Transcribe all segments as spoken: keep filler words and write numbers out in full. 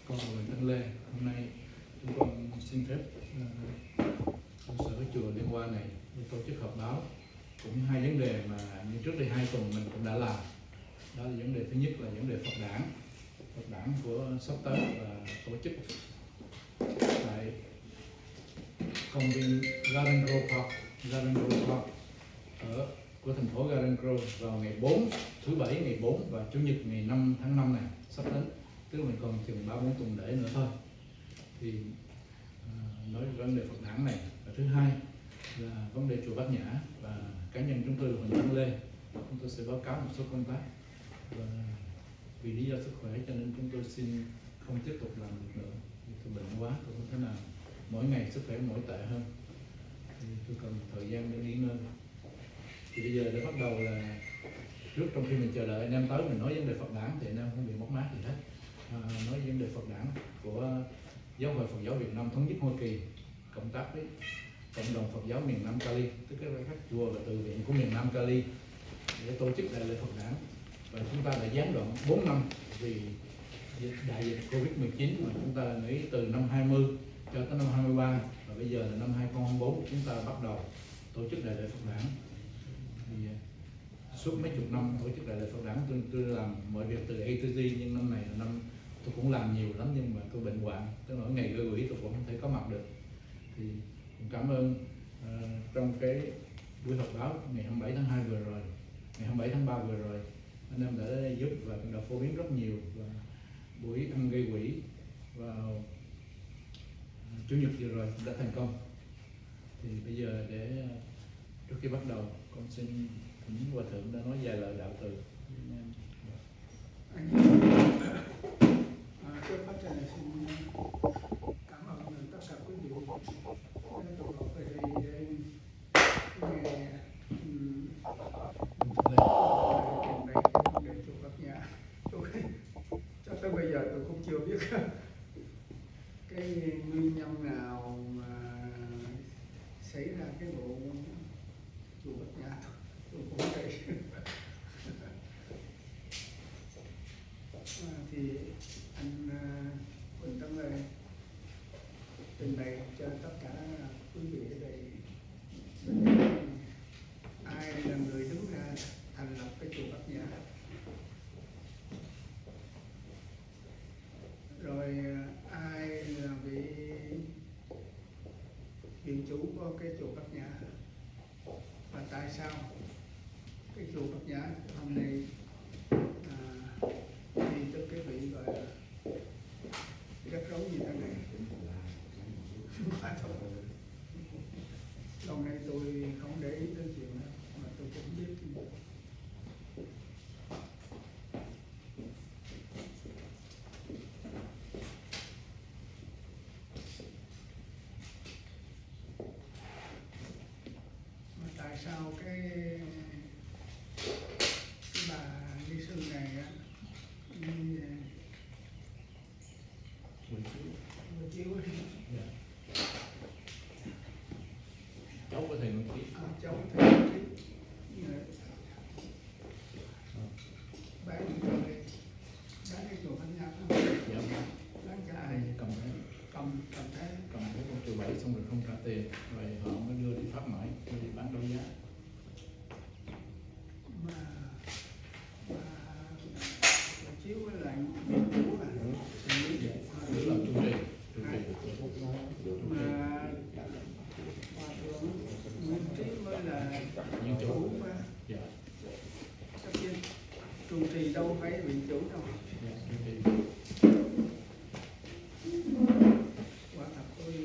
Con là Nguyễn Tân Lê. Hôm nay chúng con xin phép uh, sở chùa Liên Hoa này để tổ chức họp báo cũng hai vấn đề mà như trước đây hai tuần mình cũng đã làm. Đó là vấn đề thứ nhất là vấn đề Phật đản, Phật đản của sắp tới và tổ chức tại công viên Garden Grove Park, Garden Grove Park ở của thành phố Garden Grove vào ngày bốn, thứ bảy ngày bốn và chủ nhật ngày năm tháng năm này sắp đến, tức là mình còn chừng ba bốn tuần lễ nữa thôi. Thì uh, nói vấn đề Phật đản này. Và thứ hai là vấn đề chùa Bát Nhã, và cá nhân chúng tôi là Huỳnh Tân Lê, chúng tôi sẽ báo cáo một số công tác, và vì lý do sức khỏe cho nên chúng tôi xin không tiếp tục làm được nữa. Tôi bệnh quá, tôi không thể nào, mỗi ngày sức khỏe mỗi tệ hơn, thì tôi cần thời gian để nghỉ ngơi. Thì bây giờ để bắt đầu là trước, trong khi mình chờ đợi anh em tới mình nói vấn đề Phật đản thì anh em không bị mất mát gì hết. À, nói vấn đề Phật đản của Giáo hội Phật giáo Việt Nam Thống nhất Hoa Kỳ cộng tác với cộng đồng Phật giáo miền Nam Cali, tức là các chùa và tự viện của miền Nam Cali để tổ chức đại lễ Phật đản. Và chúng ta đã gián đoạn bốn năm vì đại dịch Covid mười chín, mà chúng ta nghĩ từ năm hai mươi cho tới năm hai mươi ba, và bây giờ là năm hai không hai tư chúng ta bắt đầu tổ chức đại lễ Phật đản. Thì suốt mấy chục năm tổ chức đại lễ Phật đản tôi, tôi làm mọi việc từ A to Z, nhưng năm này là năm tôi cũng làm nhiều lắm, nhưng mà tôi bệnh hoạn, tới nỗi ngày gây quỷ tôi cũng không thể có mặt được. Thì cũng cảm ơn uh, trong cái buổi họp báo ngày hai mươi bảy tháng hai vừa rồi, ngày hai mươi bảy tháng ba vừa rồi, anh em đã giúp và đã phổ biến rất nhiều. Và buổi ăn gây quỷ vào uh, chủ nhật vừa rồi đã thành công. Thì bây giờ để uh, trước khi bắt đầu, con xin thỉnh Hòa Thượng đã nói vài lời đạo từ. Anh trước hết là xin cảm ơn tất cả quý vị đã tụ họp về đây để nghe trình bày cái vấn đề chùa Bát Nhã. Tôi cho tới bây giờ tôi cũng chưa biết cái nguyên nhân nào mà xảy ra cái vụ chùa Bát Nhã, tôi cũng vậy. Thì anh Huỳnh Tân Lê trình bày cho tất cả quý vị ở đây ai là người đứng ra thành lập cái chùa Bát Nhã, rồi ai là vị viện chủ của cái chùa Bát Nhã, và tại sao cái chùa Bát Nhã hôm nay đi tới cái vị gọi là rắc rối như thế này. Lâu nay tôi không để ý tới chuyện đó, mà tôi cũng biết. Mà tại sao cái cái bà ni sư này á đi buổi chiếu ấy. Yeah. Cháu có thể nói chuyện. À, cháu có thể nói chuyện. Bán cho đây, bán cái chùa Bát Nhã đó. Dạ. Bán cho ai? Cầm thế. Cầm, cầm thế. Cầm thế con triệu bảy xong rồi không trả tiền, rồi họ mới đưa đi phát mãi, đưa đi bán đấu giá. Mà mà buổi chiếu với lại viện chủ à? Đó là chủ trì. Mà Hòa Thượng Nguyễn Trí mới là viện chủ mà. Dạ. Tất nhiên trụ trì đâu phải viện chủ đâu. Dạ, chủ trì. Quả thật tôi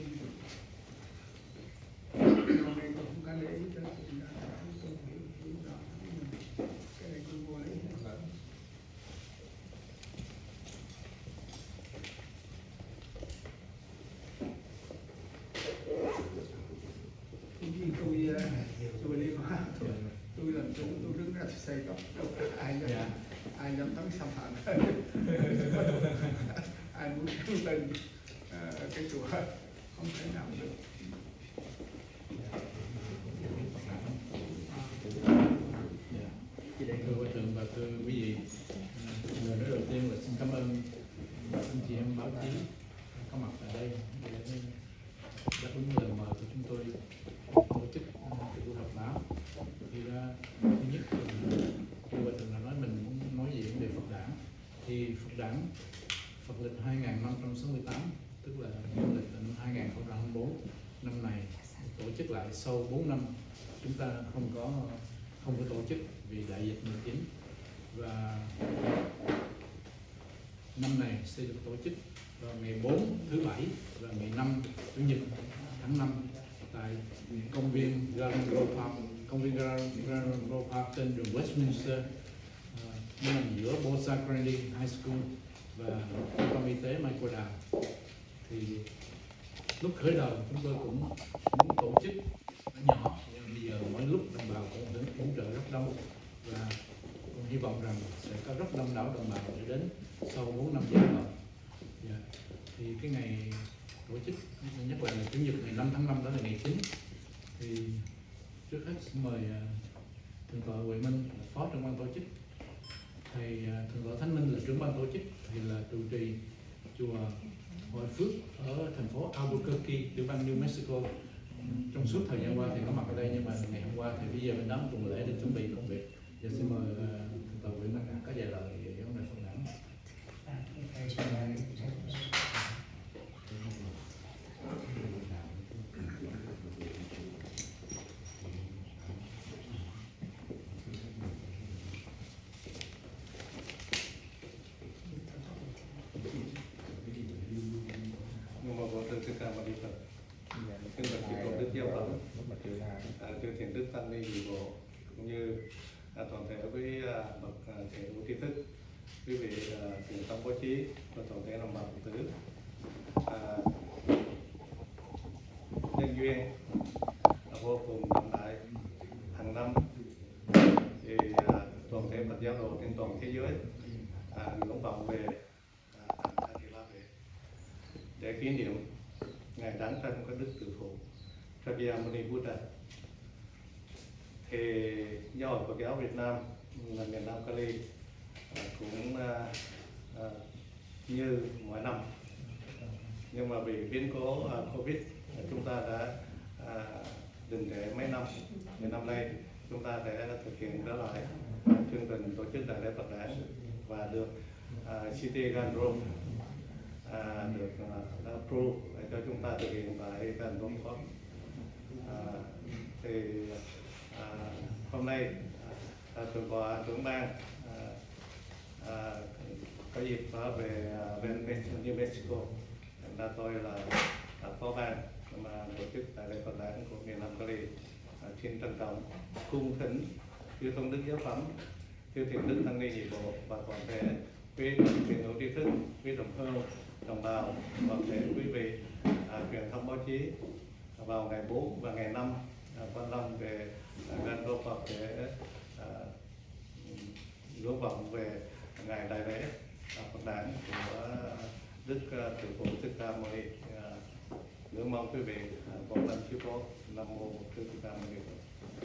hôm nay tôi không có để ý tới chuyện đó, tôi hiểu hiểu rõ cái này tôi vô lý. Vì tôi tôi Liên Hoa, tôi, tôi làm chủ, tôi đứng ra xây tóc, đâu có ai dám, Dạ. ai dám tấn xâm phạm. Ai muốn đứng lên uh, cái chùa không thể nào được. Thưa Hòa Thượng và thưa quý vị, lời nói đầu tiên là xin cảm ơn anh chị em nhân báo chí có mặt tại đây để đáp ứng lời mời của chúng tôi tổ chức cái buổi họp báo. Thì ra thứ nhất như bà từng đã nói, mình muốn nói gì về Phật đản. Thì Phật đản Phật lịch hai nghìn năm trăm sáu mươi tám, tức là dương lịch năm hai nghìn không trăm hai mươi tư, năm này tổ chức lại sau bốn năm chúng ta không có không có tổ chức vì đại dịch mười chín, và năm này sẽ được tổ chức vào ngày bốn thứ bảy và ngày năm chủ nhật tháng năm tại công viên Garden Grove Park, công viên Garden Grove Park trên đường Westminster, uh, nằm giữa Bosa Grande High School và trung tâm y tế Microdam. Thì lúc khởi đầu chúng tôi cũng muốn tổ chức nhỏ, nhưng bây giờ mỗi lúc đồng bào cũng đến hỗ trợ rất đông, và cũng hy vọng rằng sẽ có rất đông đảo đồng bào để đến sau bốn năm vận động. Yeah. Thì cái ngày tổ chức nhắc lại là chủ nhật ngày năm tháng năm, đó là ngày chính. Thì trước hết xin mời uh, thượng tọa Huệ Minh, phó trưởng ban tổ chức, thầy uh, thượng tọa Thánh Minh là trưởng ban tổ chức, thầy là trụ trì chùa Hội Phước ở thành phố Albuquerque, tiểu bang New Mexico. Trong suốt thời gian qua thì có mặt ở đây, nhưng mà ngày hôm qua thì bây giờ bên đó cùng lễ để chuẩn bị công việc. Giờ xin mời uh, thượng tọa Huệ Minh có vài lời về vấn đề Phật đản. Kính bạch chư tôn đức giáo phẩm, à, chư thiền đức tăng ni dị bộ, cũng như à, toàn thể với à, bậc à, thầy hữu tri thức, quý vị à, truyền thông báo chí và toàn thể đồng bào Phật tử. À, nhân duyên là vô cùng trọng đại, hàng năm thì à, toàn thể Phật giáo đồ trên toàn thế giới à, ngưỡng vọng về à, A Di Đà Phật để kỷ niệm ngày đản sanh của Đức Từ Phụ Shakyamuni Buddha. Thì do Hội Phật giáo Việt Nam là miền Nam Cali à, cũng à, à, như mọi năm, nhưng mà vì biến cố à, Covid chúng ta đã à, đình trệ mấy năm. Thì năm nay chúng ta sẽ thực hiện trở lại chương trình tổ chức đại lễ Phật đản và được à, City Gandron À, được uh, approve để cho chúng ta thực hiện tại thành phố Phật. À, thì à, hôm nay à, thượng tọa trưởng ban à, à, có dịp ở về bên New Mexico, ra tôi là à, phó ban mà tổ chức tại lễ Phật đản của miền Nam Cali. À, xin trân trọng cung thỉnh chư tôn đức giáo phẩm, chư thiền đức tăng ni dị bộ và toàn thể quý thiền hữu tri thức, quý đồng hương, đồng bào, toàn thể quý vị à, truyền thông báo chí vào ngày bốn và ngày năm à, quan lâm về Gan Đô Phật để à, ngưỡng vọng về ngày đại lễ à, Phật đản của Đức uh, Từ Phụ Thích Ca Mâu Ni. À, ngưỡng mong quý vị à, quan tâm chiếu cố. Nam mô Bổn Sư Thích Ca Mâu Ni Phật.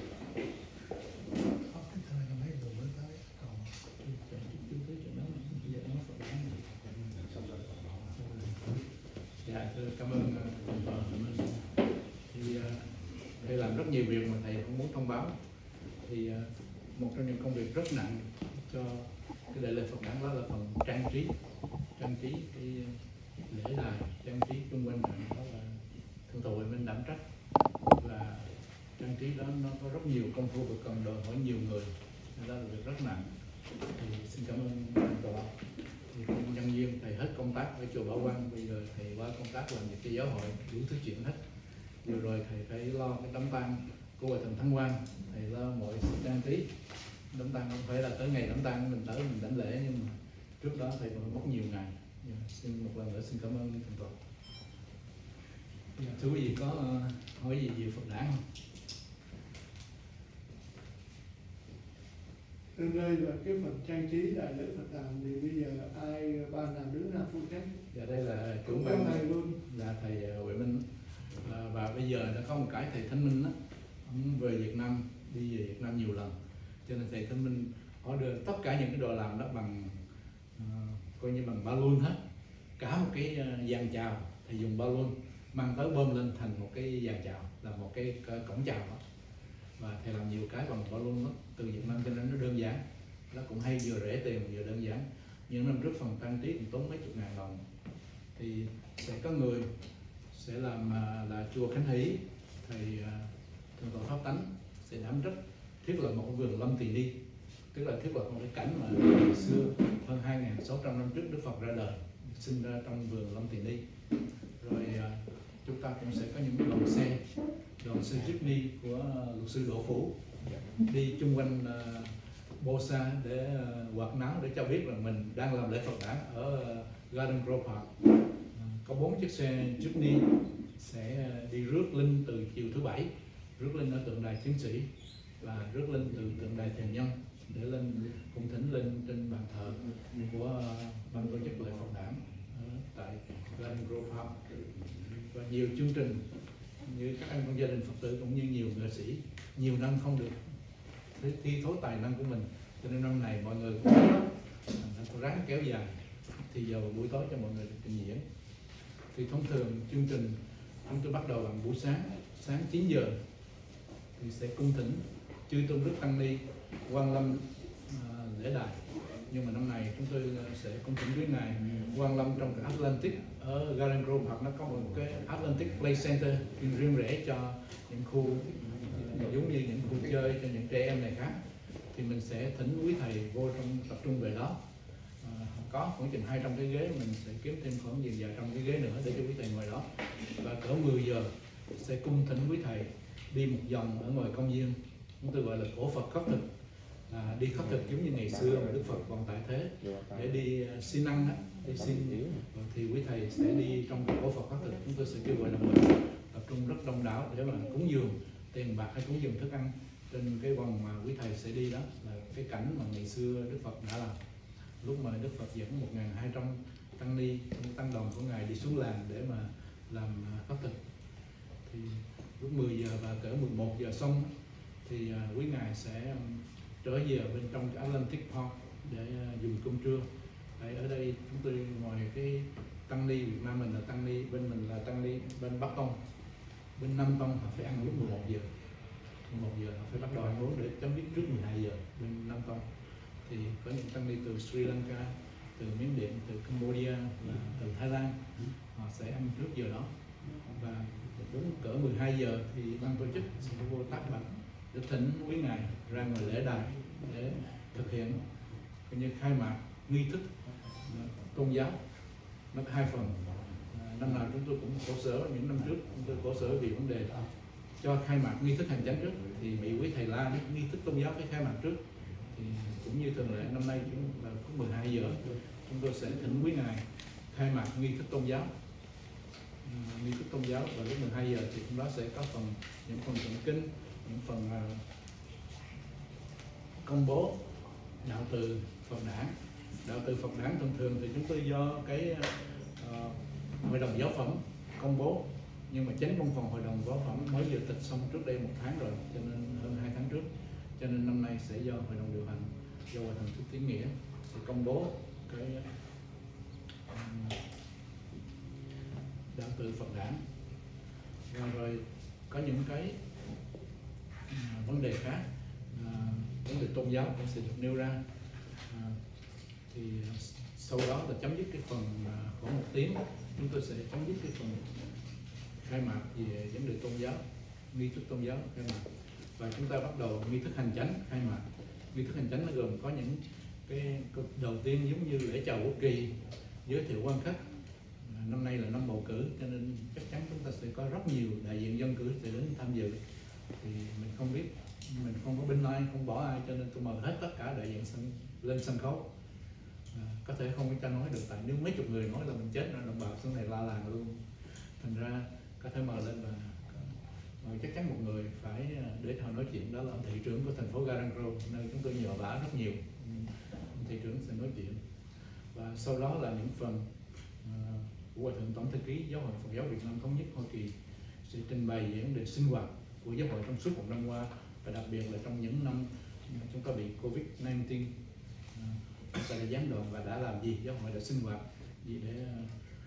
Dạ, cảm ơn thượng tọa Huệ Minh. Thì thầy làm rất nhiều việc mà thầy không muốn thông báo. Thì một trong những công việc rất nặng cho cái đại lễ Phật đản đó là phần trang trí, trang trí cái lễ đài, trang trí xung quanh trận, đó là thượng tọa Huệ Minh đảm trách. Và trang trí đó nó có rất nhiều công phu và cần đòi hỏi nhiều người, nên đó là việc rất nặng. Thì xin cảm ơn thượng tọa. Thì cũng nhân duyên thầy hết công tác ở chùa Bảo Quang, bây giờ thầy qua công tác làm việc cho giáo hội, đủ thứ chuyện hết. Vừa rồi thầy phải lo cái đám tang của Hòa Thượng Thắng Quang, thầy lo mọi sự trang trí. Đám tang không phải là tới ngày đám tang mình tới mình đảnh lễ, nhưng mà trước đó thầy còn mất nhiều ngày. Yeah, xin một lần nữa xin cảm ơn thượng tọa. Yeah, thưa quý vị có uh, hỏi gì về Phật đản không? Trên đây là cái phần trang trí đại lễ Phật đản thì bây giờ ai ban làm đứng nào phụ trách? Dạ đây là Cũng trưởng ban thầy luôn. Là thầy Huệ Minh. À, và bây giờ đã có một cái thầy Thánh Minh đó, ông về Việt Nam, đi về Việt Nam nhiều lần, cho nên thầy Thánh Minh order tất cả những cái đồ làm đó bằng uh, coi như bằng balloon hết, cả một cái dàn chào, thầy dùng balloon mang tới bơm lên thành một cái dàn chào, là một cái cổng chào đó. Và thầy làm nhiều cái bằng balloon đó, từ Việt Nam cho nên nó đơn giản, nó cũng hay, vừa rẻ tiền vừa đơn giản. Những năm trước phần trang trí cũng tốn mấy chục ngàn đồng. Thì sẽ có người sẽ làm là chùa Khánh Hỷ, thầy thượng tọa Pháp Tánh sẽ đảm trách thiết lập một vườn lâm tỳ ni, tức là thiết lập một cái cảnh mà ngày xưa hơn hai nghìn sáu trăm năm trước Đức Phật ra đời, sinh ra trong vườn lâm tỳ ni. Rồi chúng ta cũng sẽ có những đoàn xe, đoàn xe jeepney của luật sư Đỗ Phủ đi chung quanh uh, Bosa để uh, quạt nắng, để cho biết là mình đang làm lễ Phật đản ở uh, Garden Grove Park. Uh, có bốn chiếc xe jeepney sẽ uh, đi rước linh từ chiều thứ bảy, rước linh ở tượng đài chiến sĩ và rước linh từ tượng đài thiền nhân để lên cung thỉnh linh trên bàn thờ của uh, ban tổ chức lễ Phật đản uh, tại Garden Grove Park. Và nhiều chương trình như các anh trong gia đình Phật tử cũng như nhiều nghệ sĩ nhiều năm không được thi thố tài năng của mình, cho nên năm này mọi người cũng ráng kéo dài thì giờ buổi tối cho mọi người được trình diễn. Thì thông thường chương trình chúng tôi bắt đầu bằng buổi sáng, sáng chín giờ thì sẽ cung thỉnh chư tôn đức tăng ni Quang Lâm uh, lễ đài. Nhưng mà năm này chúng tôi sẽ cung thỉnh với ngài Quang Lâm trong cái Atlantic ở Garden Grove Park. Nó có một cái Atlantic Play Center riêng rẽ cho những khu giống như những khu chơi cho những trẻ em này khác. Thì mình sẽ thỉnh quý thầy vô trong tập trung về đó. À, có khoảng chừng hai trăm cái ghế, mình sẽ kiếm thêm khoảng vài trăm cái ghế nữa để cho quý thầy ngồi đó. Và cỡ mười giờ sẽ cung thỉnh quý thầy đi một vòng ở ngoài công viên, chúng tôi gọi là cổ Phật khất thực. À, đi khất thực giống như ngày xưa mà Đức Phật còn tại thế, để đi uh, xin ăn đó, đi xin. Thì quý thầy sẽ đi trong cổ Phật khất thực, chúng tôi sẽ kêu gọi là mình tập trung rất đông đảo để mà cúng dường tiền bạc hay cúng dường thức ăn trên cái vòng mà quý thầy sẽ đi. Đó là cái cảnh mà ngày xưa Đức Phật đã làm, lúc mà Đức Phật dẫn một nghìn hai trăm tăng ni, tăng đồng của ngài đi xuống làng để mà làm khất thực. Thì lúc mười giờ và cỡ mười một giờ xong thì uh, quý ngài sẽ um, trở về bên trong cái Atlantic Park để uh, dùng cơm trưa. Đấy, ở đây chúng tôi ngoài cái tăng ni Việt Nam mình là tăng ni, bên mình là tăng ni bên Bắc Tông, bên Nam Tông họ phải ăn lúc mười một giờ, mười một giờ họ phải bắt đầu ăn uống để chấm dứt trước mười hai giờ. Bên Nam Tông thì có những tăng ni từ Sri Lanka, từ Miến Điện, từ Cambodia, và từ Thái Lan, họ sẽ ăn trước giờ đó. Và đúng cỡ mười hai giờ thì ban tổ chức sẽ vô tác bạch để thỉnh quý ngài ra ngoài lễ đài để thực hiện như khai mạc nghi thức tôn giáo. Nó có hai phần. À, năm nào chúng tôi cũng khổ sở, những năm trước chúng tôi khổ sở vì vấn đề cho khai mạc nghi thức hành chánh trước, thì bị quý thầy la nghi thức tôn giáo phải khai mạc trước. Thì cũng như thường lệ năm nay chúng là cũng mười hai giờ chúng tôi sẽ thỉnh quý ngài khai mạc nghi thức tôn giáo. À, nghi thức tôn giáo và lúc mười hai giờ thì chúng đó sẽ có phần những phần tụng kinh, những phần uh, công bố đạo từ Phật đản. Đạo từ Phật đản thường thường thì chúng tôi do cái uh, hội đồng giáo phẩm công bố, nhưng mà chính văn phòng hội đồng giáo phẩm mới vừa tịch xong trước đây một tháng rồi, cho nên hơn hai tháng trước, cho nên năm nay sẽ do hội đồng điều hành, do hội đồng Thích Tiến Nghĩa sẽ công bố cái um, đạo từ Phật đản. Và rồi có những cái uh, vấn đề khác, uh, vấn đề tôn giáo cũng sẽ được nêu ra. Uh, thì uh, sau đó là chấm dứt cái phần uh, khoảng một tiếng, chúng tôi sẽ chấm dứt cái phần khai mạc về vấn đề tôn giáo, nghi thức tôn giáo khai mạc, và chúng ta bắt đầu nghi thức hành chánh khai mạc. Nghi thức hành chánh nó gồm có những cái đầu tiên giống như lễ chào quốc kỳ, giới thiệu quan khách. Năm nay là năm bầu cử cho nên chắc chắn chúng ta sẽ có rất nhiều đại diện dân cử sẽ đến tham dự. Thì mình không biết, mình không có bên ai, không bỏ ai, cho nên tôi mời hết tất cả đại diện sân, lên sân khấu. À, có thể không có cho nói được, tại nếu mấy chục người nói là mình chết rồi, đồng bào xuống này la làng luôn. Thành ra có thể mời lên, và mời chắc chắn một người phải để họ nói chuyện, đó là ông thị trưởng của thành phố Garden Grove, nơi chúng tôi nhờ vả rất nhiều. Ông thị trưởng sẽ nói chuyện. Và sau đó là những phần uh, của Hòa thượng Tổng thư ký Giáo hội Phật giáo Việt Nam Thống nhất Hoa Kỳ sẽ trình bày về vấn đề sinh hoạt của giáo hội trong suốt một năm qua, và đặc biệt là trong những năm chúng ta bị Covid mười chín, uh, chúng ta đã gián đoạn và đã làm gì, giáo hội đã sinh hoạt gì để uh,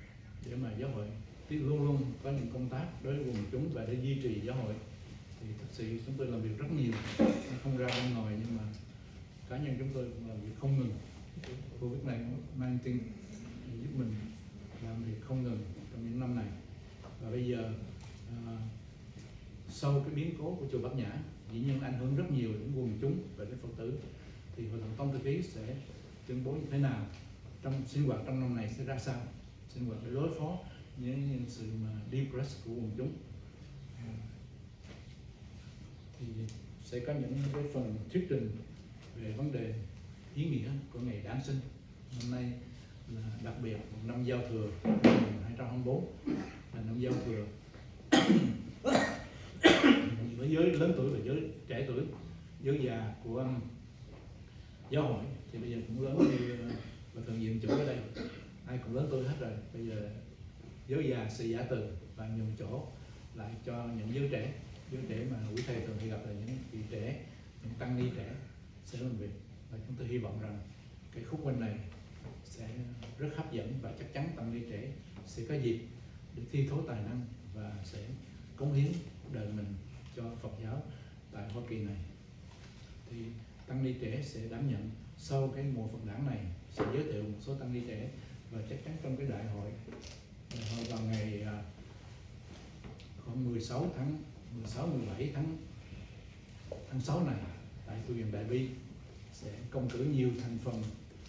mà giáo hội thì luôn luôn có những công tác đối với quần chúng và để duy trì giáo hội. Thì thực sự chúng tôi làm việc rất nhiều, không ra bên ngoài, nhưng mà cá nhân chúng tôi cũng làm việc không ngừng. Covid này mang tin giúp mình làm việc không ngừng trong những năm này. Và bây giờ à, sau cái biến cố của chùa Bát Nhã dĩ nhiên ảnh hưởng rất nhiều đến quần chúng và đến Phật tử, thì hội đồng tông thư ký sẽ tuyên bố như thế nào trong sinh hoạt trong năm này sẽ ra sao, sinh hoạt để đối phó những, những sự mà depress của quần chúng. À, thì sẽ có những cái phần thuyết trình về vấn đề ý nghĩa của ngày Giáng sinh. Năm nay là đặc biệt một năm giao thừa hai nghìn hai trăm hai mươi tư, là năm giao thừa với giới lớn tuổi và giới trẻ tuổi, giới già của um, giáo hội thì bây giờ cũng lớn như và thượng nhiệm chủ ở đây, ai cũng lớn tuổi hết rồi. Bây giờ giới già sẽ giả từ và nhường chỗ lại cho những giới trẻ. Giới trẻ mà quý thầy thường hay gặp là những vị trẻ, những tăng ni trẻ sẽ làm việc, và chúng tôi hy vọng rằng cái khúc quanh này sẽ rất hấp dẫn và chắc chắn tăng ni trẻ sẽ có dịp để thi thố tài năng và sẽ cống hiến đời mình cho Phật giáo tại Hoa Kỳ này. Thì tăng ni trẻ sẽ đảm nhận sau cái mùa Phật đản này, sẽ giới thiệu một số tăng ni trẻ, và chắc chắn trong cái đại hội, đại hội vào ngày khoảng mười sáu tháng mười sáu mười bảy tháng tháng sáu này tại tu viện Đại Bi sẽ công cử nhiều thành phần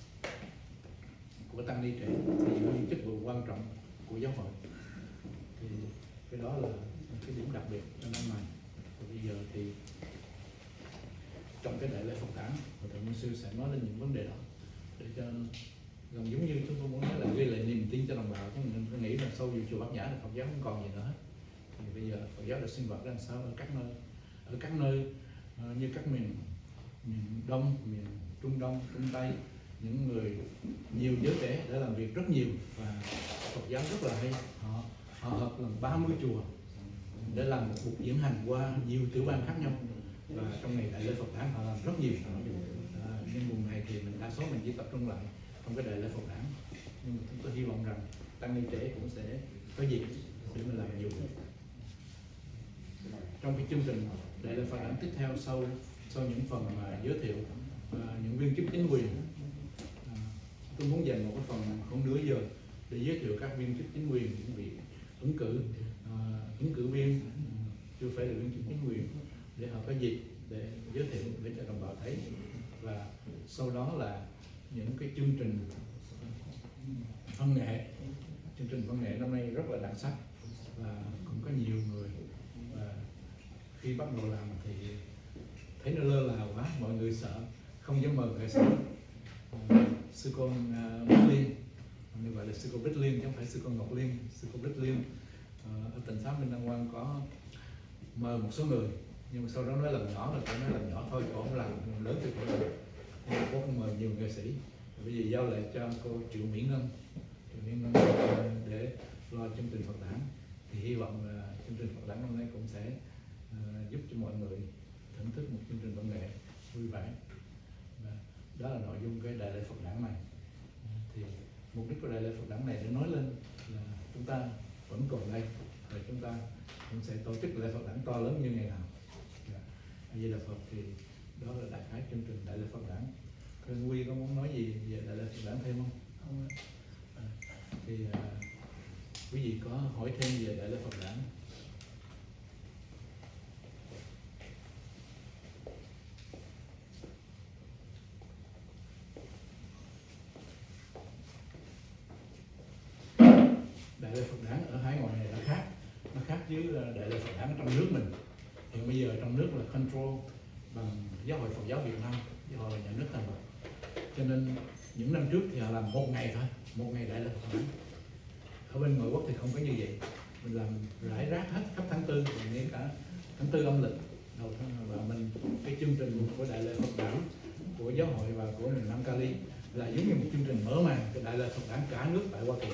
của tăng ni trẻ thì những chức vụ quan trọng của giáo hội. Thì cái đó là cái điểm đặc biệt trong năm này. Và bây giờ thì trong cái đại lễ Phật đản, Hội thượng Minh sư sẽ nói lên những vấn đề đó để cho gần giống như chúng tôi muốn nói là gây lại niềm tin cho đồng bào. Chứ mình tôi nghĩ là sau vụ chùa Bát Nhã là Phật giáo không còn gì nữa hết. Thì bây giờ Phật giáo được sinh hoạt ra làm sao ở các nơi, ở các nơi uh, như các miền miền Đông, miền Trung Đông, Trung Tây, những người nhiều giới trẻ đã làm việc rất nhiều, và Phật giáo rất là hay. Họ họ hợp làm ba mươi chùa để làm một cuộc diễn hành qua nhiều tiểu bang khác nhau, và trong ngày đại lễ Phật đản họ làm rất nhiều. À, nhưng mùa này thì mình đa số mình chỉ tập trung lại trong cái đại lễ Phật đản, nhưng mà chúng tôi hy vọng rằng tăng ni trẻ cũng sẽ có dịp để mình làm nhiều việc. Trong cái chương trình đại lễ Phật đản tiếp theo, sau sau những phần mà giới thiệu uh, những viên chức chính quyền, uh, tôi muốn dành một cái phần khoảng nửa giờ để giới thiệu các viên chức chính quyền, những vị ứng cử uh, ứng cử viên, uh, chưa phải là viên chức chính quyền, để họ có dịp để giới thiệu để cho đồng bào thấy. Và sau đó là những cái chương trình văn nghệ. Chương trình văn nghệ năm nay rất là đặc sắc và cũng có nhiều người, và khi bắt đầu làm thì thấy nó lơ là quá, mọi người sợ không dám mời nghệ sĩ. uh, sư con uh, Bích Liên, như vậy là sư cô Bích Liên chứ không phải sư con Ngọc Liên. Sư cô Bích Liên uh, ở tỉnh Xá Minh Đăng Quang có mời một số người, nhưng mà sau đó nói làm nhỏ rồi, phải nói làm nhỏ thôi, cổ không làm lớn thì cổ làm. Nhưng mà cô không mời nhiều nghệ sĩ. Bây giờ giao lại cho cô Triệu Mỹ Ngân, Triệu Mỹ Ngân để lo chương trình Phật đản. Thì hy vọng là chương trình Phật đản năm nay cũng sẽ uh, giúp cho mọi người thưởng thức một chương trình văn nghệ vui vẻ. Và đó là nội dung cái đại lễ Phật đản này. Thì mục đích của đại lễ Phật đản này để nói lên là chúng ta vẫn còn đây, và chúng ta cũng sẽ tổ chức lễ Phật đản to lớn như ngày nào. Như là Phật thì đó là đại khái chương trình đại lễ Phật đản. Khương Quy có muốn nói gì về đại lễ Phật đản thêm không? Không. À, thì à, quý vị có hỏi thêm về đại lễ Phật đản? Đại lễ Phật đản ở hải ngoại này nó khác, nó khác với đại lễ Phật đản ở trong nước mình. Hiện bây giờ trong nước là control bằng Giáo hội Phật giáo Việt Nam, giáo hội nhà nước thành lập. Cho nên những năm trước thì họ làm một ngày thôi, một ngày đại lễ Phật đản. Ở bên ngoại quốc thì không có như vậy, mình làm rải rác hết khắp tháng tư, ngay cả tháng tư âm lịch đầu tháng, và mình cái chương trình của đại lễ Phật đản của giáo hội và của miền Nam Cali là giống như một chương trình mở màn cái đại lễ Phật đản cả nước tại Hoa Kỳ.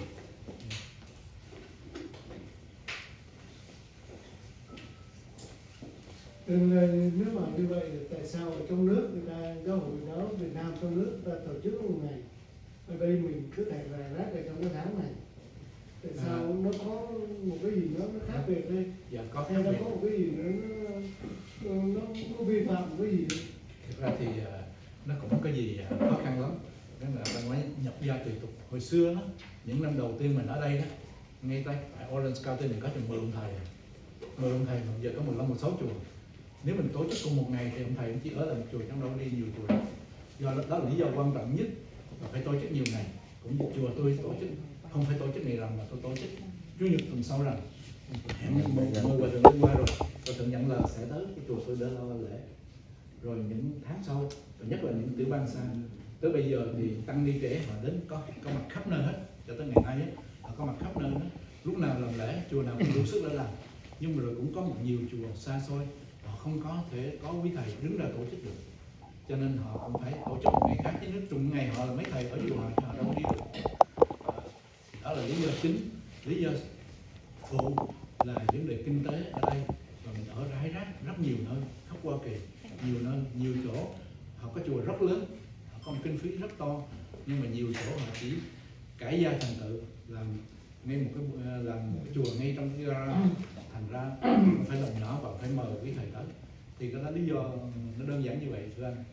Nếu mà như vậy, tại sao ở trong nước người ta, giáo hội đó Việt Nam trong nước ta tổ chức một ngày, ở đây mình cứ thải rải rác ở trong cái tháng này? Tại sao có một cái gì đó nó khác biệt đây. Dạ có khác Hay là biệt. có một cái gì nữa nó, nó có vi phạm một cái gì đó. Thực ra thì uh, nó cũng không có gì uh, khó khăn lắm. Đó là văn hóa nhập gia tùy tục. Hồi xưa đó, những năm đầu tiên mình ở đây đó, ngay tại tại Orange County này có chừng mười ông thầy, mười ông thầy mà giờ có mười lăm, mười sáu chùa. Nếu mình tổ chức cùng một ngày thì ông thầy chỉ ở là một chùa, trong đó đi nhiều chùa. Do đó là lý do quan trọng nhất là phải tổ chức nhiều ngày. Cũng một chùa tôi tổ chức không phải tổ chức ngày rằm mà tôi tổ chức chủ nhật tuần sau rằm. Hẹn một mời hòa thượng lên qua rồi, hòa thượng nhận lời sẽ tới cái chùa tôi để lo lễ. Rồi những tháng sau, và nhất là những tiểu bang xa, tới bây giờ thì tăng ni trẻ họ đến có có mặt khắp nơi hết, cho tới ngày nay ấy, họ có mặt khắp nơi hết. Lúc nào làm lễ, chùa nào cũng đủ sức để làm. Nhưng mà rồi cũng có một nhiều chùa xa xôi, họ không có thể có quý thầy đứng ra tổ chức được. Cho nên họ cũng phải tổ chức một ngày khác, chứ nếu trùng ngày họ là mấy thầy ở chùa họ đâu có đi được. Đó là lý do chính, lý do phụ là vấn đề kinh tế ở đây. Và mình ở rải rác rất nhiều nơi khắp Hoa Kỳ, nhiều nơi, nhiều chỗ họ có chùa rất lớn, họ có một kinh phí rất to, nhưng mà nhiều chỗ họ chỉ cải gia thành tự làm ngay một cái làm một cái chùa ngay trong cái gara, thành ra phải làm nhỏ và phải mời quý thầy tới. Thì cái đó lý do nó đơn giản như vậy thưa anh.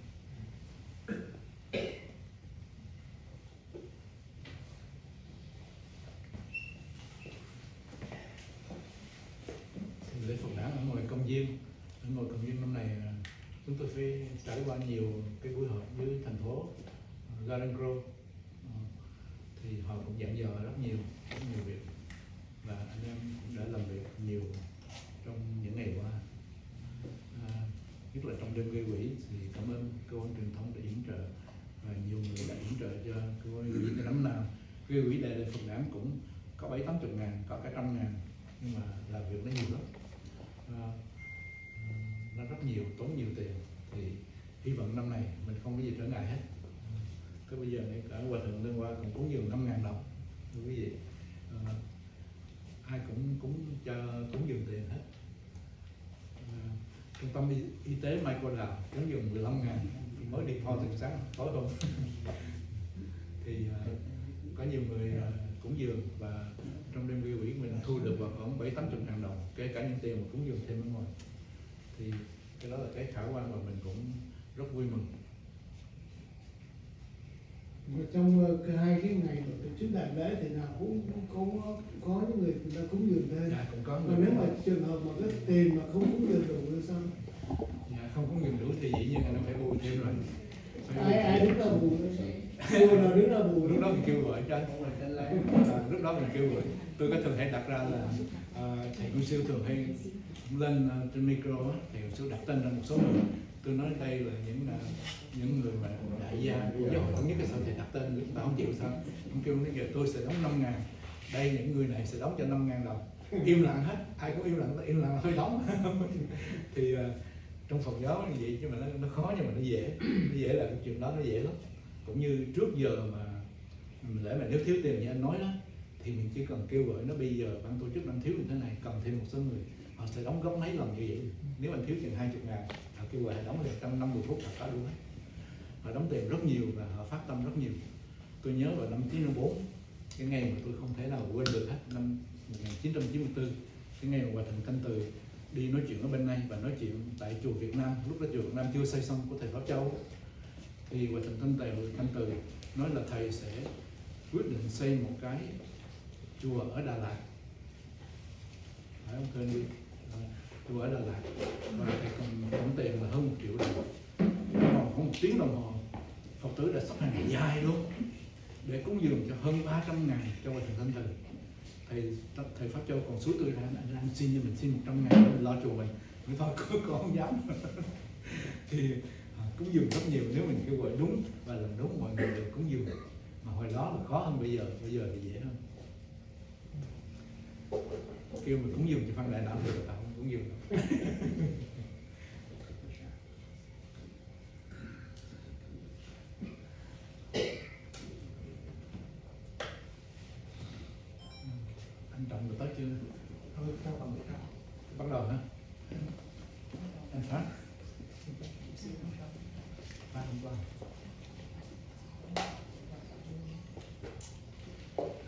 Lễ Phật đản ở ngoài công viên, ở ngoài công viên năm này chúng tôi phải trải qua nhiều cái buổi họp với thành phố Garden Grove, thì họ cũng dặn dò rất nhiều, rất nhiều việc, và anh em cũng đã làm việc nhiều trong những ngày qua. À, nhất là trong đêm gây quỹ thì cảm ơn cơ quan truyền thông đã yểm trợ, và nhiều người đã yểm trợ cho cơ quan gây quỹ. Cái năm nào gây quỹ đại lễ Phật đản cũng có bảy tám chục ngàn, có cả trăm ngàn, nhưng mà làm việc nó nhiều lắm. À, nó rất nhiều, tốn nhiều tiền, thì hy vọng năm này mình không có gì trở ngại hết. Cái bây giờ ngay cả hòa thượng Lương Hoa cũng cúng dường năm ngàn đồng, thưa quý vị. À, ai cũng cũng cho cúng dường tiền hết. À, trung tâm y, y tế Mai Cô Đào cúng dường mười lăm ngàn, mới đi kho từ sáng tối thôi. Thì à, có nhiều người à, cúng dường, và trong đêm gây quỹ mình thu được vào khoảng bảy tám chục ngàn đồng, kể cả những tiền mà cúng dường thêm ở ngoài. Thì cái đó là cái khả quan mà mình cũng rất vui mừng. Và trong uh, hai cái ngày tổ chức đại lễ thì nào cũng có có những người người ta cúng dường thêm. Dạ, cũng có. Và nếu mà trường hợp mà cái tiền mà không cúng dường đủ thì sao? Dạ, không cúng dường đủ thì dĩ nhiên là nó phải bù thêm rồi. Phải Ai ai đứng ra bù nó sao? Bù nào đứng ra bù? Lúc đó mình kêu gọi cho anh. À, lúc đó mình kêu gọi. Tôi có thường hay đặt ra là à, thầy Cung Siêu thường hay lên uh, trên micro á, thầy Cung Siêu đặt tên ra một số người. Tôi nói đây là những uh, những người mà đại gia của giáo hội thống nhất, cái sao thầy đặt tên người ta không chịu sao? Ông kêu bây giờ tôi sẽ đóng năm ngàn, đây những người này sẽ đóng cho năm ngàn đồng. Im lặng hết, ai cũng im lặng, im lặng là thôi đóng. Thì uh, trong Phật giáo như vậy, nhưng mà nó, nó khó, nhưng mà nó dễ, nó dễ là cái chuyện đó nó dễ lắm. Cũng như trước giờ mà mình lẽ mà nếu thiếu tiền như anh nói đó, thì mình chỉ cần kêu gọi nó bây giờ ban tổ chức đang thiếu như thế này, cần thêm một số người, họ sẽ đóng góp mấy lần như vậy. Nếu anh thiếu tiền hai chục ngàn, họ kêu gọi đóng được trong năm mươi phút là có luôn hết. Họ đóng tiền rất nhiều và họ phát tâm rất nhiều. Tôi nhớ vào năm chín mươi bốn, cái ngày mà tôi không thể nào quên được hết, năm một nghìn chín trăm chín mươi tư, cái ngày mà Hòa Thượng Thanh Từ đi nói chuyện ở bên này và nói chuyện tại chùa Việt Nam, lúc đó chùa Việt Nam chưa xây xong của thầy Pháp Châu, thì Hòa Thượng Thanh Từ Thanh Từ nói là thầy sẽ quyết định xây một cái chùa ở Đà Lạt, phải không thưa anh? Chùa ở Đà Lạt, và thầy còn tổng tiền là hơn một triệu đồng. Còn có một tiếng đồng hồ, Phật tử đã sắp hàng dài luôn để cúng dường cho hơn ba trăm ngàn cho Hòa Thượng Thanh Từ. Thầy thầy Pháp Châu còn suối tôi ra, anh, anh xin cho mình xin một trăm ngàn để mình lo chùa mình. Nói thôi con không dám. Thì à, cúng dường rất nhiều, nếu mình kêu gọi đúng và làm đúng, mọi người đều cúng dường. Mà hồi đó là khó hơn bây giờ, bây giờ thì dễ hơn. Kêu mình cúng dường cho Phan Đại Đạo được, ta không cúng dường đâu. Anh Trọng được tới chưa? Thôi, sao còn biết đâu. Bắt đầu hả? Anh Phát. Phát không qua.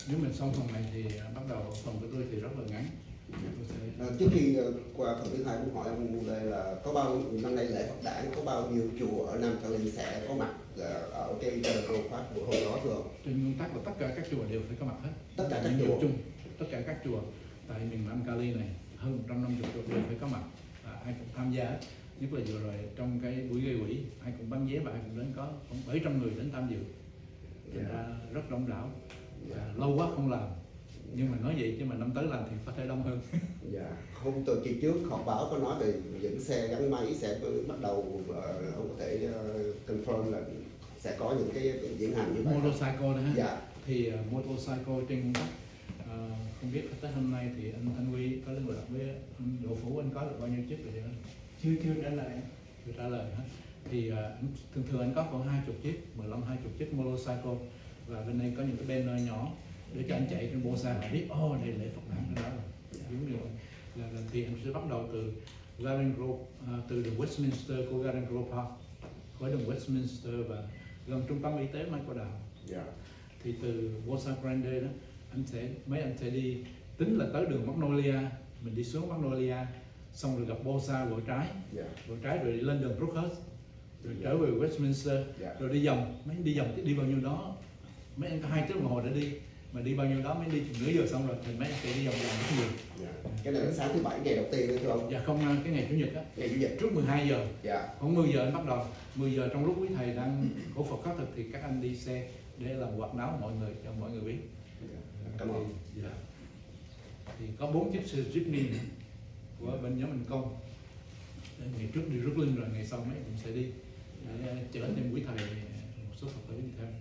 Nếu mình xong phần này thì bắt đầu phần của tôi thì rất là ngắn. Tôi sẽ... À, trước khi uh, qua phần thứ hai muốn hỏi ông Lê là có bao năm nay lễ Phật đản có bao nhiêu chùa ở Nam Cali sẽ có mặt uh, ở cái Garden Park buổi hôm đó thưa ông? Trên nguyên tắc là tất cả các chùa đều phải có mặt hết. Tất cả các Những chùa chung, tất cả các chùa tại miền Nam Cali này hơn một trăm năm mươi chùa đều phải có mặt và ai cũng tham gia. Nhất là vừa rồi trong cái buổi gây quỹ ai cũng bán vé và ai cũng đến, có khoảng bảy trăm người đến tham dự. Thành ra rất đông đảo. Và lâu quá không làm, nhưng mà nói vậy chứ mà năm tới làm thì có thể đông hơn. Dạ. Hôm tuần kỳ trước họp báo có nói về những xe gắn máy sẽ bắt đầu, uh, ông có thể uh, confirm là sẽ có những cái diễn hành như vậy. Motorcycle đó ha. Dạ. Thì uh, motorcycle trên nguyên tắc uh, không biết tới hôm nay thì anh Thanh Huy có liên lạc với anh Đỗ Phủ, anh có được bao nhiêu chiếc rồi chưa? chưa chưa trả lời. Chưa trả lời hết. Thì uh, anh, thường thường anh có khoảng hai chục chiếc, mười lăm hai chục chiếc motorcycle, và bên đây có những cái banner nhỏ để cho anh chạy trên bộ xe họ biết ô oh, đây lễ Phật đản đó rồi. Giống như là, là thì em sẽ bắt đầu từ Garden Grove, uh, từ đường Westminster của Garden Grove Park, khỏi đường Westminster và gần trung tâm y tế Mai Cô Đào. Dạ. Thì từ Bosa Grande đó anh sẽ mấy anh sẽ đi, tính là tới đường Magnolia, mình đi xuống Magnolia xong rồi gặp Bosa vội trái, Dạ. vội trái rồi đi lên đường Brookhurst, rồi trở về Westminster, Dạ. rồi đi vòng, mấy đi vòng đi bao nhiêu đó, mấy anh có hai tiếng đồng hồ để đi, mà đi bao nhiêu đó mới đi chừng nửa giờ xong rồi thì mấy anh sẽ đi vòng vòng rất nhiều. Dạ. Cái này là sáng thứ bảy ngày đầu tiên đó thưa ông? Dạ không, cái ngày chủ nhật á, Ngày chủ nhật trước mười hai giờ, dạ. khoảng mười giờ anh bắt đầu, mười giờ trong lúc quý thầy đang cổ Phật khất thực thì các anh đi xe để làm quạt náo mọi người, cho mọi người biết. Dạ. Cảm ơn. Thì, dạ. Thì có bốn chiếc xe Jeepney của bên nhóm Minh Công. Ngày trước đi Brooklyn rồi ngày sau mấy cũng sẽ đi để chở thêm quý thầy một số Phật tử đi theo.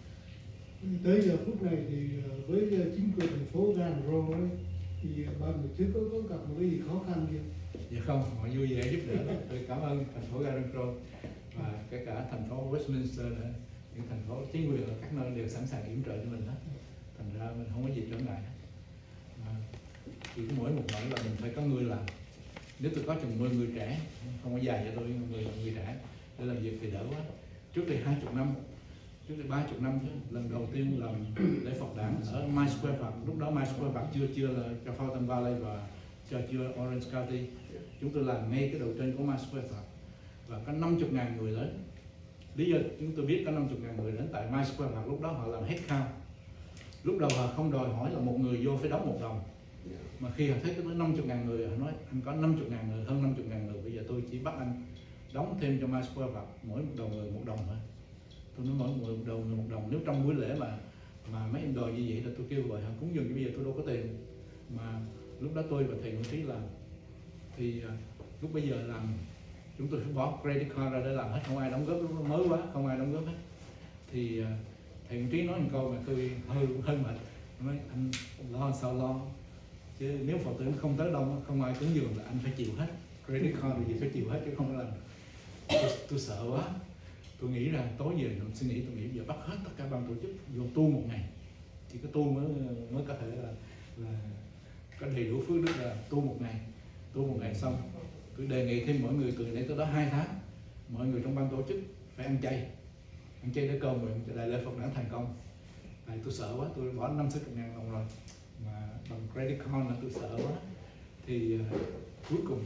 Tới giờ phút này thì với chính quyền thành phố Garden Grove ấy, thì ban tổ chức có, có gặp một cái gì khó khăn chưa? Dạ không, họ vui vẻ giúp đỡ. Tôi cảm ơn thành phố Garden Grove và kể cả thành phố Westminster nữa. Những thành phố chính quyền ở các nơi đều sẵn sàng yểm trợ cho mình hết. Thành ra mình không có gì trở ngại. À, chỉ có mỗi một nỗi là mình phải có người làm. Nếu tôi có chừng mười người trẻ, không có dài cho tôi, mười người trẻ để làm việc thì đỡ quá. Trước đây hai mươi năm, trước đây ba mươi năm chứ, lần đầu tiên làm lễ Phật đản ở My Square Park. Lúc đó My Square Park chưa chưa là cho Fountain Valley và cho chưa Orange County. Chúng tôi làm ngay cái đầu trên của My Square Park và có năm mươi ngàn người đến. Lý do chúng tôi biết có năm mươi ngàn người đến tại My Square Park, lúc đó họ làm head count. Lúc đầu họ không đòi hỏi là một người vô phải đóng một đồng, mà khi họ thấy tới năm mươi ngàn người, họ nói anh có năm mươi ngàn người, hơn năm mươi ngàn người, bây giờ tôi chỉ bắt anh đóng thêm cho My Square Park mỗi một đầu người một đồng thôi. Tôi nói mỗi người một đầu người một đồng. Nếu trong buổi lễ mà mà mấy em đòi như vậy là tôi kêu gọi họ cúng dường, bây giờ tôi đâu có tiền. Mà lúc đó tôi và thầy Nguyễn Trí làm thì uh, lúc bây giờ làm chúng tôi phải bỏ credit card ra để làm hết, không ai đóng góp, lúc đó mới quá không ai đóng góp hết. Thì uh, thầy Nguyễn Trí nói một câu mà tôi hơi hơi mệt, nói anh lo sao lo, chứ nếu Phật tử không tới đông không ai cúng dường là anh phải chịu hết, credit card gì phải chịu hết chứ không có làm. Tôi, tôi sợ quá, tôi nghĩ rằng tối về tôi suy nghĩ, tôi nghĩ giờ bắt hết tất cả ban tổ chức vô tu một ngày, chỉ có tu mới mới có thể là là có đầy đủ phước đức là tu một ngày, tu một ngày xong tôi đề nghị thêm mọi người từ đây tới đó hai tháng, mọi người trong ban tổ chức phải ăn chay, ăn chay để cầu nguyện cho đại lễ Phật đản thành công. Tại tôi sợ quá, tôi bỏ năm sáu chục ngàn đồng rồi mà bằng credit card là tôi sợ quá. Thì uh, cuối cùng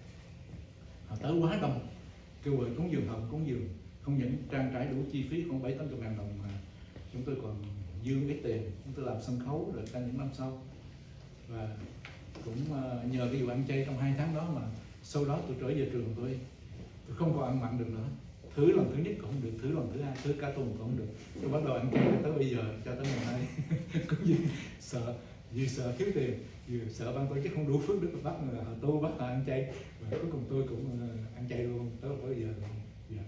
họ tới quá đông, kêu gọi cúng dường, họ cúng dường, không những trang trải đủ chi phí khoảng bảy tám chục ngàn đồng mà chúng tôi còn dư ít tiền, chúng tôi làm sân khấu rồi cả những năm sau. Và cũng uh, nhờ cái vụ ăn chay trong hai tháng đó mà sau đó tôi trở về trường tôi tôi không còn ăn mặn được nữa. Thứ lần thứ nhất cũng không được, thứ lần thứ hai, thứ cả tuần cũng không được. Tôi bắt đầu ăn chay tới bây giờ, cho tới ngày nay. Cũng gì sợ, vì sợ thiếu tiền, vì sợ ban tổ chức không đủ phước đức bắt người họ tu bắt họ ăn chay. Và cuối cùng tôi cũng uh, ăn chay luôn tới bây giờ. Dạ.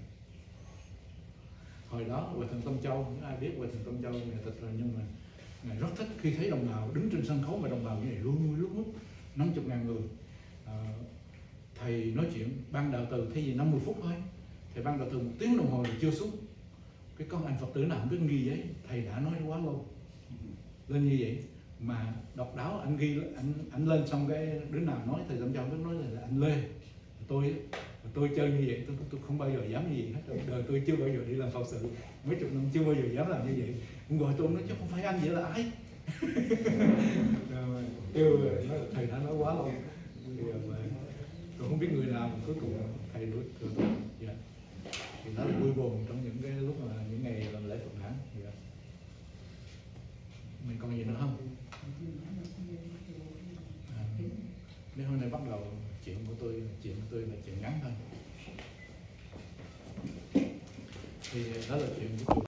Hồi đó Hòa Thượng Tâm Châu, những ai biết Hòa Thượng Tâm Châu ngày tịch rồi, nhưng mà ngài rất thích khi thấy đồng bào đứng trên sân khấu mà đồng bào như này luôn lúc lúc năm mươi ngàn người. À, thầy nói chuyện ban đạo từ thay vì năm mươi phút thôi, thầy ban đạo từ một tiếng đồng hồ thì chưa xuống. Cái con anh Phật tử nào không biết ghi giấy, thầy đã nói quá lâu lên như vậy mà độc đáo. Anh ghi anh anh lên xong cái đứa nào nói thầy Tâm Châu biết nói là, là anh Lê, tôi tôi chơi như vậy, tôi, tôi không bao giờ dám như vậy hết. Đời tôi chưa bao giờ đi làm Phật sự, mấy chục năm chưa bao giờ dám làm như vậy. Ông gọi tôi nói chứ không phải anh, vậy là ai? kêu nói thầy đã nói quá lâu thì mà tôi không biết người nào mà cuối cùng thầy đuổi thừa tôi. Dạ. Thì đó là vui buồn trong những cái lúc mà những ngày làm lễ Phật đản. Dạ. Mình còn gì nữa không? À, nếu hôm nay bắt đầu chuyện của tôi, chuyện của tôi là chuyện ngắn thôi. Thì đó là chuyện của tôi.